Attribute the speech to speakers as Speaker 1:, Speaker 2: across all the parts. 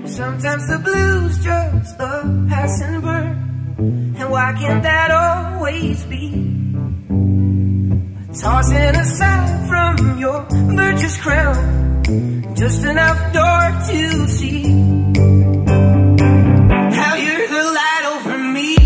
Speaker 1: Sometimes the blues just a passing bird, and why can't that always be? Tossing aside from your virtuous crown, just enough dark to see how you're the light over me.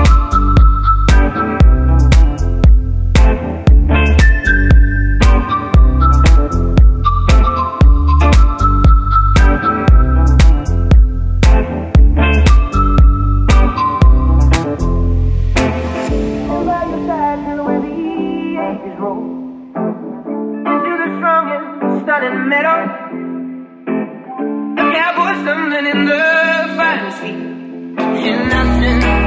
Speaker 1: Stunning meadow, a cowboy stumbling in the finest feet, and nothing